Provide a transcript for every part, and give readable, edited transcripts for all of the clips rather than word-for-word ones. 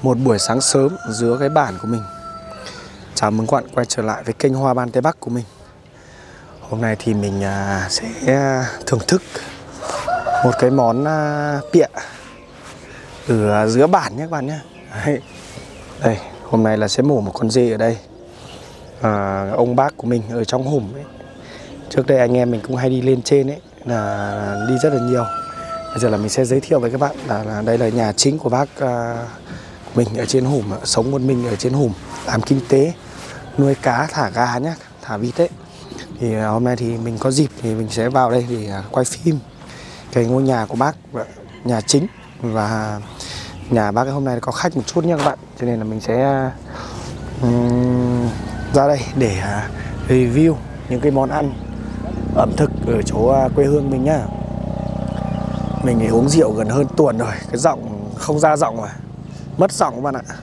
Một buổi sáng sớm giữa cái bản của mình. Chào mừng các bạn quay trở lại với kênh Hoa Ban Tây Bắc của mình. Hôm nay thì mình sẽ thưởng thức một cái món pịa ở giữa bản nhé các bạn nhé. Đây, hôm nay là sẽ mổ một con dê ở đây. Ông bác của mình ở trong hùm ấy. Trước đây anh em mình cũng hay đi lên trên ấy, là đi rất là nhiều. Bây giờ là mình sẽ giới thiệu với các bạn là đây là nhà chính của bác mình ở trên hùm, sống một mình ở trên hùm, làm kinh tế, nuôi cá, thả gà nhé, thả vịt ấy. Thì hôm nay thì mình có dịp thì mình sẽ vào đây để quay phim cái ngôi nhà của bác, nhà chính. Và nhà bác hôm nay có khách một chút nha các bạn, cho nên là mình sẽ ra đây để review những cái món ăn ẩm thực ở chỗ quê hương mình nhá. Mình thì uống rượu gần hơn tuần rồi, cái giọng không ra giọng rồi, mất giọng các bạn ạ.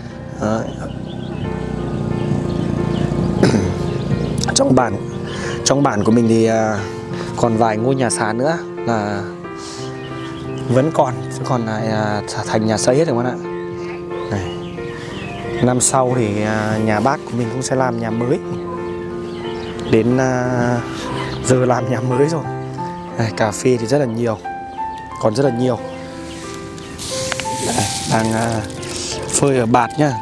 Trong bản của mình thì còn vài ngôi nhà sàn nữa là vẫn còn, chứ còn là thành nhà xây hết rồi các bạn ạ. Này. Năm sau thì nhà bác của mình cũng sẽ làm nhà mới. Đến giờ làm nhà mới rồi. Này, cà phê thì rất là nhiều, còn rất là nhiều. Đây, đang phơi ở bạt nhá.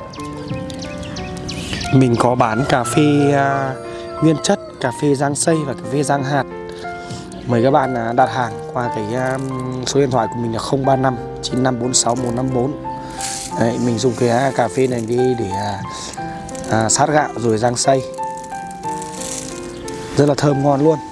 Mình có bán cà phê nguyên chất, cà phê rang xay và cà phê rang hạt. Mời các bạn đặt hàng qua cái số điện thoại của mình là 035 9546 154. Đấy, mình dùng cái cà phê này đi để sát gạo rồi rang xay. Rất là thơm ngon luôn.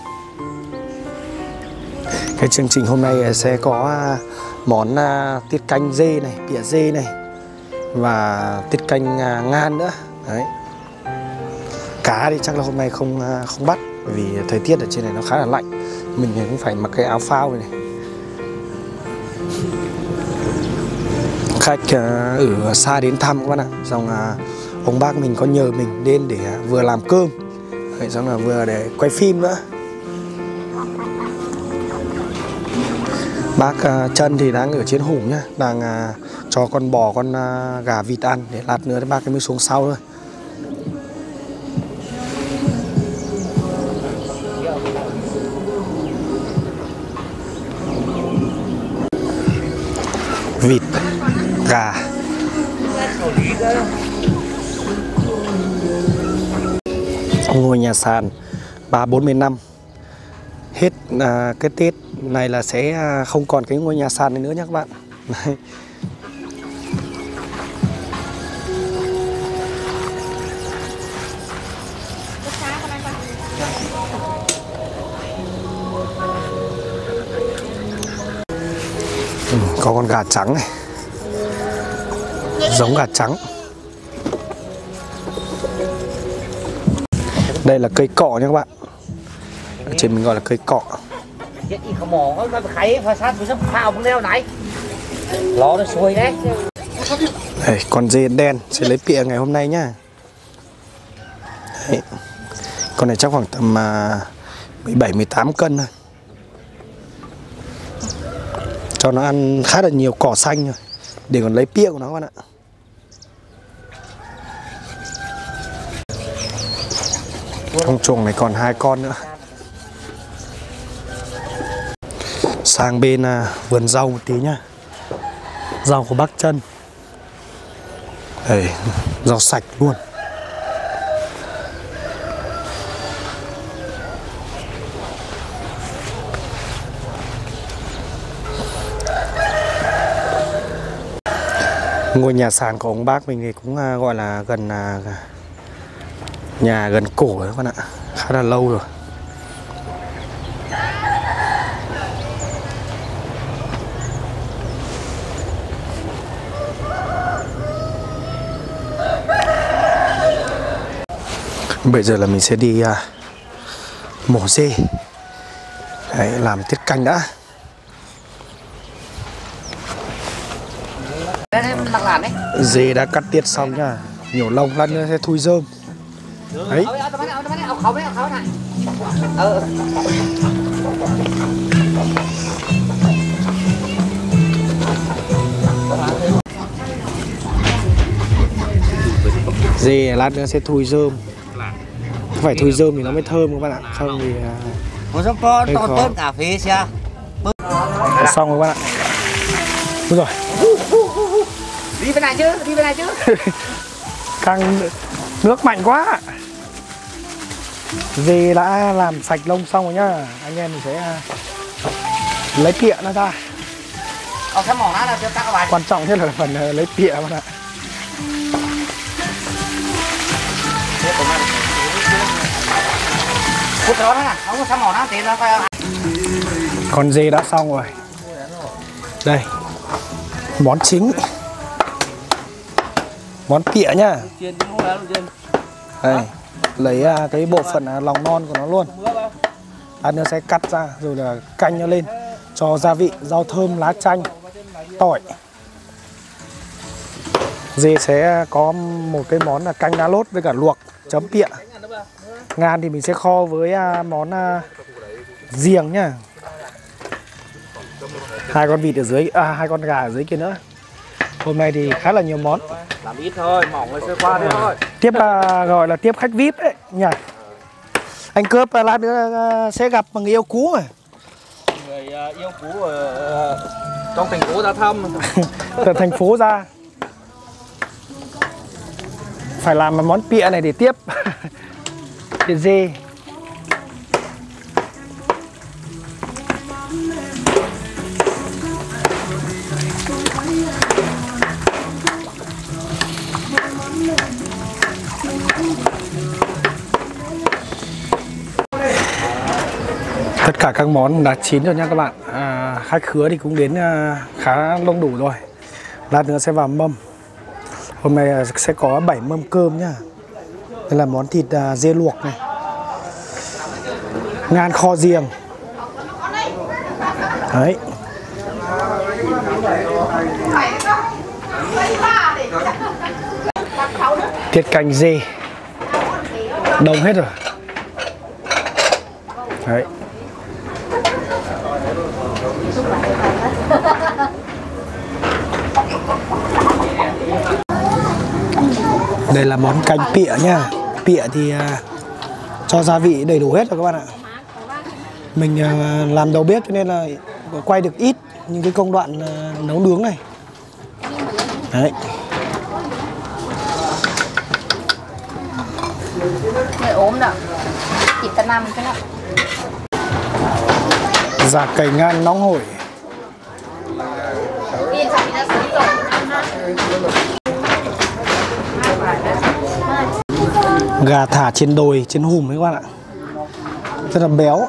Cái chương trình hôm nay sẽ có món tiết canh dê này, pịa dê này, và tiết canh ngan nữa. Đấy. Cá thì chắc là hôm nay không bắt, vì thời tiết ở trên này nó khá là lạnh. Mình cũng phải mặc cái áo phao này. Khách ở xa đến thăm các bạn ạ. Xong ông bác mình có nhờ mình đến để vừa làm cơm, xong là vừa để quay phim nữa. Bác Trân thì đang ở trên hùm nhá, đang cho con bò, con gà, vịt ăn, để lát nữa bác ấy mới xuống sau thôi. Vịt, gà. Ngôi nhà sàn 30-40 năm. Hết cái Tết này là sẽ không còn cái ngôi nhà sàn này nữa nhé các bạn. Đấy. Có con gà trắng này, giống gà trắng. Đây là cây cọ nha các bạn. Ở trên mình gọi là cây cọ. Đây, con dê đen sẽ lấy pịa ngày hôm nay nhá. Đấy. Con này chắc khoảng tầm 17-18 cân thôi. Cho nó ăn khá là nhiều cỏ xanh rồi, để còn lấy pịa của nó các bạn ạ. Trong chuồng này còn 2 con nữa. Sang bên vườn rau một tí nhá. Rau của bác Trân. Đây, rau sạch luôn. Ngôi nhà sàn của ông bác mình thì cũng gọi là gần nhà gần cổ rồi các bạn ạ, khá là lâu rồi. Bây giờ là mình sẽ đi mổ dê. Đấy, làm tiết canh đã. Dê đã cắt tiết xong nhá, nhổ lông lăn nữa sẽ thui rơm. Đấy. Dê lát nữa sẽ thui rơm. Phải thui rơm thì nó mới thơm các bạn ạ. Không thì một con to tốt cà phê xe. Xong rồi các bạn ạ. Đúng rồi. Đi bên này chứ, đi bên này chứ. Căng nước mạnh quá. Dê đã làm sạch lông xong rồi nhá. Anh em mình sẽ lấy pịa nó ra. Cái mỏ nó là cho các bạn. Quan trọng nhất là phần lấy pịa các bạn ạ. Con dê đã xong rồi. Đây, món chính, món pịa nhá. Đây, lấy cái bộ phận lòng non của nó luôn. Lát nữa sẽ cắt ra rồi là canh nó lên, cho gia vị, rau thơm, lá chanh, tỏi. Dê sẽ có một cái món là canh lá lốt với cả luộc chấm pịa. Ngan thì mình sẽ kho với món riềng nhá. Hai con vịt ở dưới, hai con gà ở dưới kia nữa. Hôm nay thì khá là nhiều món. Làm ít thôi, mỏng rồi sơ qua thôi. Tiếp gọi là tiếp khách VIP đấy nhỉ. Anh Cướp lát nữa sẽ gặp người yêu cũ rồi. Người yêu cũ ở trong thành phố ra thăm. Từ thành phố ra. Phải làm món pịa này để tiếp. Pịa dê. Tất cả các món đã chín rồi nha các bạn. Khách khứa thì cũng đến khá đông đủ rồi. Lát nữa sẽ vào mâm. Hôm nay sẽ có 7 mâm cơm nhá. Đây là món thịt dê luộc này, ngan kho riềng. Đấy. Tiết canh dê. Đông hết rồi. Đấy. Đây là món canh pịa nha. Pịa thì cho gia vị đầy đủ hết rồi các bạn ạ. Mình làm đầu bếp cho nên là quay được ít những cái công đoạn nấu nướng này. Đấy. Người ốm đó. Chỉ ta nằm cái đó. Giả cầy ngan nóng hổi. Gà thả trên đồi, trên hùm ấy các bạn ạ. Rất là béo.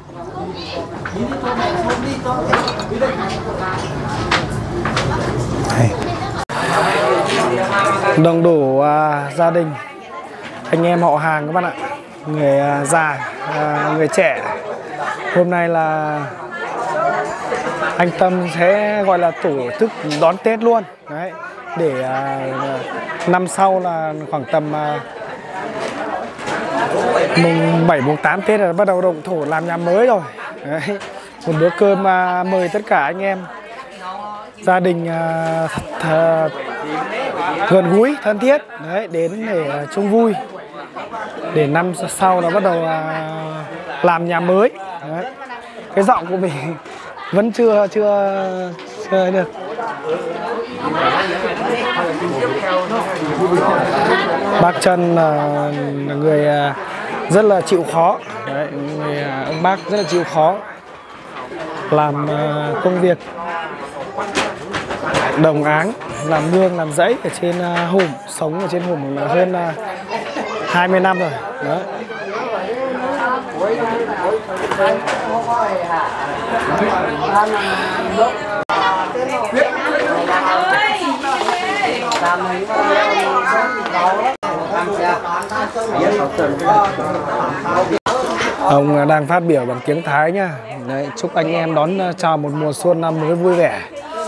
Đây. Đông đủ gia đình, anh em họ hàng các bạn ạ. Người già, người trẻ. Hôm nay là anh Tâm sẽ gọi là tổ chức đón Tết luôn. Đấy. Để năm sau là khoảng tầm mùng 7, mùng 8 Tết là bắt đầu động thổ làm nhà mới rồi. Đấy. Một bữa cơm mời tất cả anh em gia đình gần gũi, thân thiết. Đấy, đến để chung vui. Để năm sau là bắt đầu làm nhà mới. Đấy. Cái giọng của mình vẫn chưa được. Bác Trân là người rất là chịu khó. Đấy, ông bác rất là chịu khó làm công việc đồng áng, làm nương, làm rẫy ở trên hùm, sống ở trên hùm là hơn 20 năm rồi. Đấy. Ông đang phát biểu bằng tiếng Thái nhá. Đấy, chúc anh em đón chào một mùa xuân năm mới vui vẻ,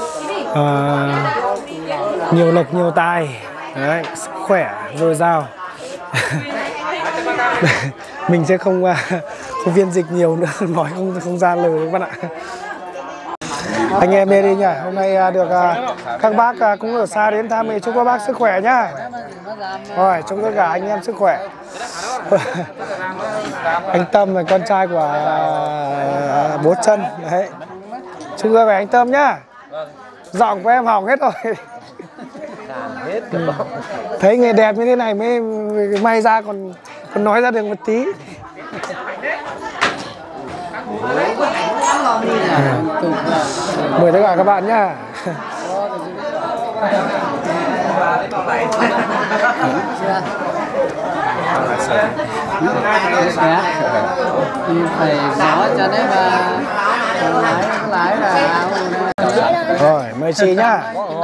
nhiều lộc nhiều tài. Đấy, sức khỏe dồi dào. Mình sẽ không phiên dịch nhiều nữa, nói không ra lời các bạn ạ. Anh em đi nhỉ, hôm nay được các bác cũng ở xa đến thăm, chúc các bác sức khỏe nhá. Rồi, chúc tất cả anh em sức khỏe. Anh Tâm là con trai của bố Trân đấy. Chúc sức khỏe anh Tâm nhá. Giọng của em hỏng hết rồi. Thấy người đẹp như thế này mới may ra còn nói ra được một tí. Mời tất cả các bạn nhá. Thì phải gió cho đấy mà lái là rồi mời chị nhá.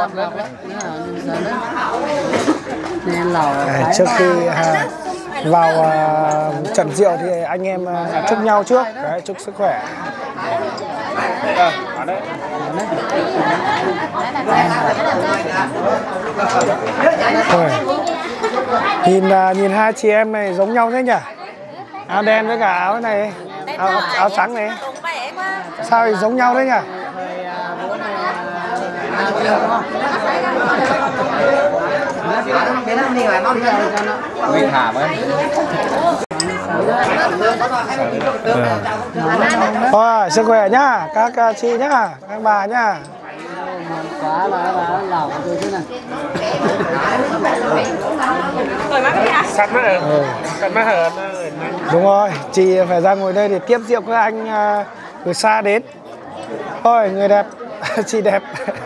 Trước khi vào trận rượu thì anh em chúc nhau trước. Đấy, chúc sức khỏe. Rồi. Nhìn hai chị em này giống nhau thế nhỉ? Áo đen với cả áo này, áo trắng này. Sao thì giống nhau thế nhỉ? Nguyên Hà ấy. Thôi, sức khỏe nhá, các chị nhá, các bà nhá. quá là lẩu rồi thế này. Sắt má hở. Đúng rồi, chị phải ra ngồi đây để tiếp rượu các anh từ xa đến. Thôi, người đẹp, chị đẹp.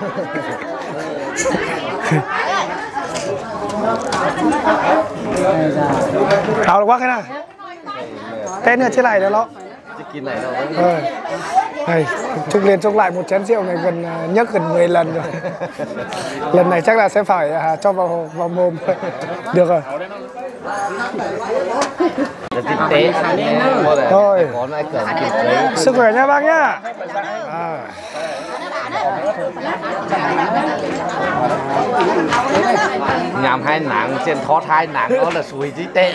Hào quá cái nào. Tên ở trên này đó nó. Này, chúc lên chúc lại một chén rượu này nhấc gần 10 lần rồi. Lần này chắc là sẽ phải cho vào mồm. Được rồi. Thôi. Sức khỏe nha bác nhá. Nhằm hai nặng trên thoát hai nặng đó là sùi trí tệ.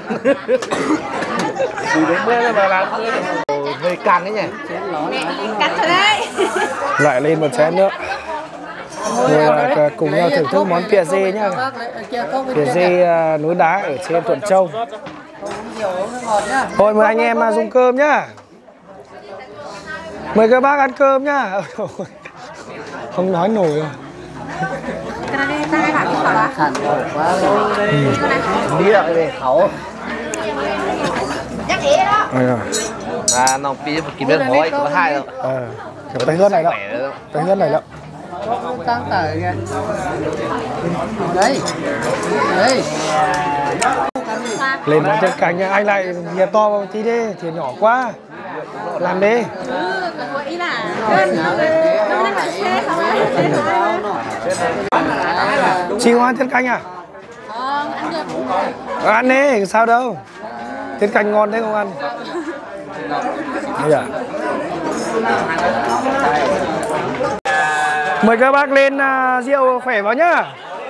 Sùi đến bữa mà làm hơi căng ấy nhỉ. Cắt rồi đấy. Lại lên một chén nữa. Rồi cùng nhau thưởng thức món pìa dê nhá. Pìa dê núi đá ở trên Thuận Châu. Thôi mời anh em dùng cơm nhá. Mời các bác ăn cơm nhá. Không nói nổi rồi. Đi lại về khẩu. Nó bí kìm lên hỏi có hai đâu. Tay hơn này đó. Tay hơn này đó. Tăng tải kìa. Đây. Đây. Lên món tiết canh nha. Anh lại nhẹ to một tí đi, thì nhỏ quá. Làm đi. Chị không ăn tiết canh à? Ăn đi, sao đâu. Tiết canh ngon thế không ăn. Bây giờ. Mời các bác lên rượu khỏe vào nhá.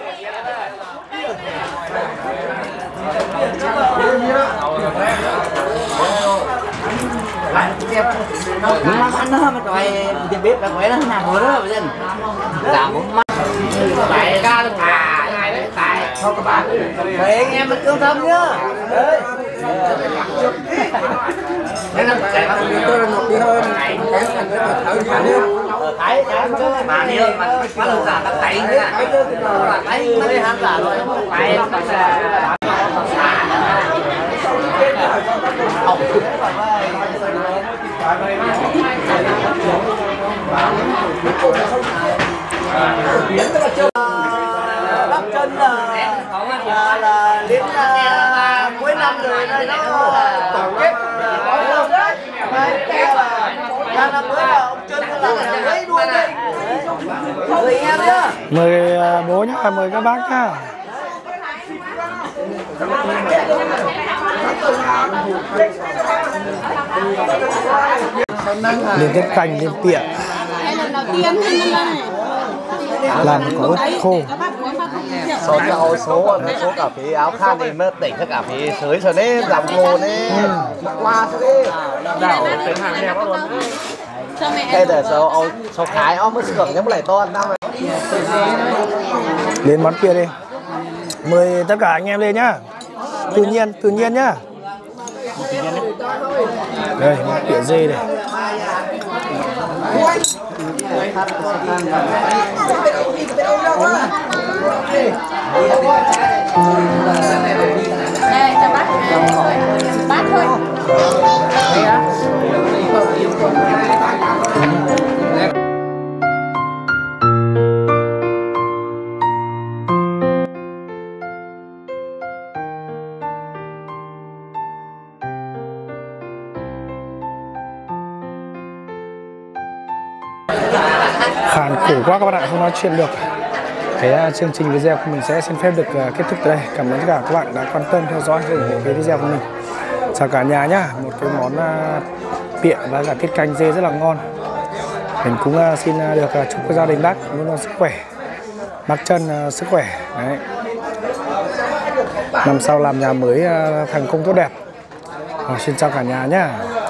Mình làm ăn đó mà trời thì biết là khỏe nó nào đó vậy nên. Làm muốn mắt. Tại ra thả ngày đấy tại thôi các bạn. Mời anh em mình cơm thơm nhá. Đấy. Nên là tôi là một đi hơn. Cái thấy mà đi hơn mà bắt đầu giả tập tẩy nữa. Thấy nó đi ham giả rồi. Phải bắp chân là đến cuối năm rồi nó tổng kết có lương đấy. Ra năm mới là ông chân là lấy luôn đây. Mời em nhá. Mời bố nhá, mời các bác nhá. Lên tiết canh, lên pịa. Làm có ớt khô. Số cho số cà phê áo khăn thì mới tỉnh các cà phê sới rồi đấy, làm ngô đấy. Qua thế đấy. Đảoเป็นhàng đẹp luôn. Đây là số khái mới sưởng nhắm lại to năm. Lên món pịa đi. Mời tất cả anh em lên nhá. Tự nhiên nhá. Đây, tỉa dê đây. Đây, cho bát thôi. Khàn khổ quá các bạn ạ, không nói chuyện được. Cái chương trình video của mình sẽ xin phép được kết thúc tại đây. Cảm ơn tất cả các bạn đã quan tâm theo dõi ủng hộ cái video của mình. Chào cả nhà nhá. Một cái món pịa và cả tiết canh dê rất là ngon. Mình cũng xin được chúc cho gia đình bác luôn luôn sức khỏe, bác Trân sức khỏe. Đấy. Năm sau làm nhà mới thành công tốt đẹp. Xin chào cả nhà nhá.